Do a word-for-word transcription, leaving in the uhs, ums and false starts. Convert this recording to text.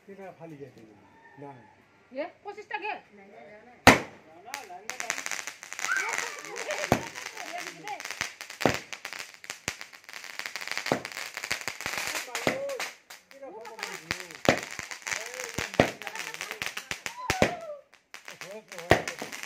कितना खाली जाते ना ये पच्चीस टा के ना